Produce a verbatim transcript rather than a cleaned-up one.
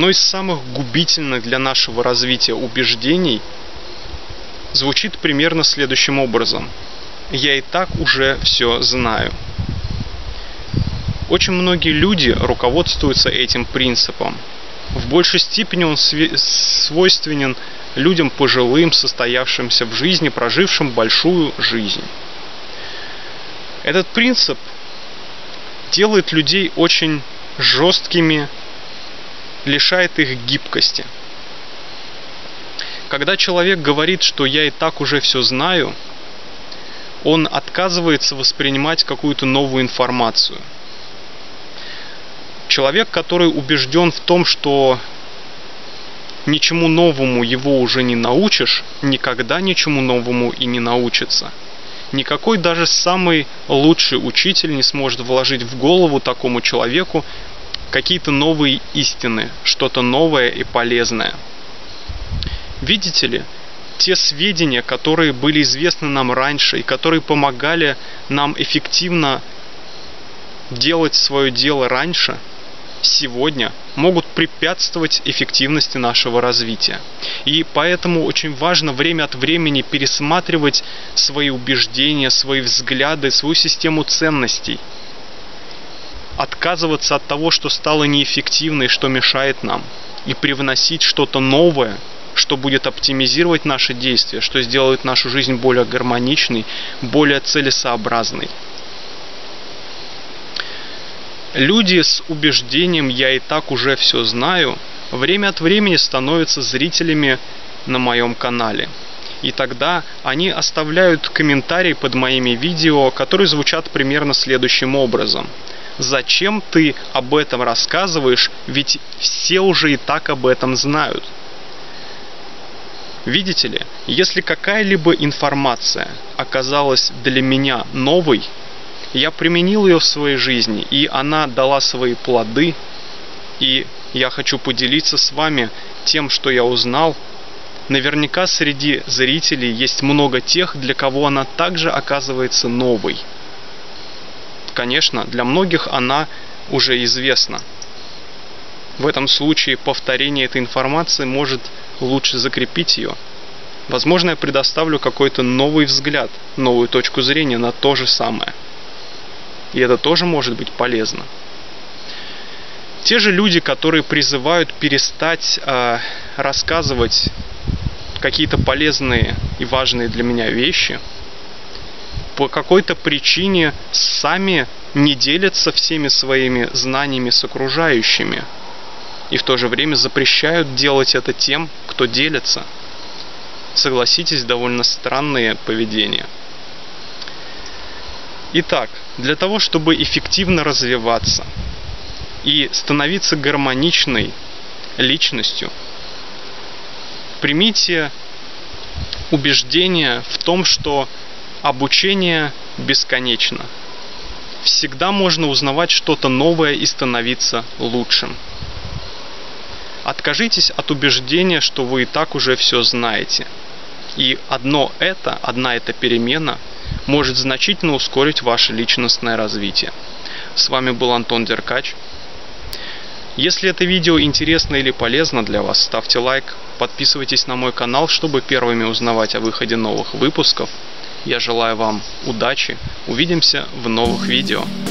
одно из самых губительных для нашего развития убеждений звучит примерно следующим образом: «Я и так уже все знаю». Очень многие люди руководствуются этим принципом. В большей степени он свойственен людям пожилым, состоявшимся в жизни, прожившим большую жизнь. Этот принцип делает людей очень жесткими, лишает их гибкости. Когда человек говорит, что «я и так уже все знаю», он отказывается воспринимать какую-то новую информацию. Человек, который убежден в том, что ничему новому его уже не научишь, никогда ничему новому и не научится. Никакой даже самый лучший учитель не сможет вложить в голову такому человеку какие-то новые истины, что-то новое и полезное. Видите ли, те сведения, которые были известны нам раньше и которые помогали нам эффективно делать свое дело раньше, сегодня могут препятствовать эффективности нашего развития. И поэтому очень важно время от времени пересматривать свои убеждения, свои взгляды, свою систему ценностей. Отказываться от того, что стало неэффективно и что мешает нам, и привносить что-то новое, что будет оптимизировать наши действия, что сделает нашу жизнь более гармоничной, более целесообразной. Люди с убеждением «я и так уже все знаю» время от времени становятся зрителями на моем канале. И тогда они оставляют комментарии под моими видео, которые звучат примерно следующим образом: «Зачем ты об этом рассказываешь, ведь все уже и так об этом знают». Видите ли, если какая-либо информация оказалась для меня новой, я применил ее в своей жизни, и она дала свои плоды, и я хочу поделиться с вами тем, что я узнал. Наверняка среди зрителей есть много тех, для кого она также оказывается новой. Конечно, для многих она уже известна. В этом случае повторение этой информации может лучше закрепить ее. Возможно, я предоставлю какой-то новый взгляд, новую точку зрения на то же самое. И это тоже может быть полезно. Те же люди, которые призывают перестать э, рассказывать какие-то полезные и важные для меня вещи, по какой-то причине сами не делятся всеми своими знаниями с окружающими. И в то же время запрещают делать это тем, кто делится. Согласитесь, довольно странное поведение. Итак, для того, чтобы эффективно развиваться и становиться гармоничной личностью, примите убеждение в том, что обучение бесконечно. Всегда можно узнавать что-то новое и становиться лучшим. Откажитесь от убеждения, что вы и так уже все знаете. И одно это, одна эта перемена может значительно ускорить ваше личностное развитие. С вами был Антон Деркач. Если это видео интересно или полезно для вас, ставьте лайк, подписывайтесь на мой канал, чтобы первыми узнавать о выходе новых выпусков. Я желаю вам удачи. Увидимся в новых видео.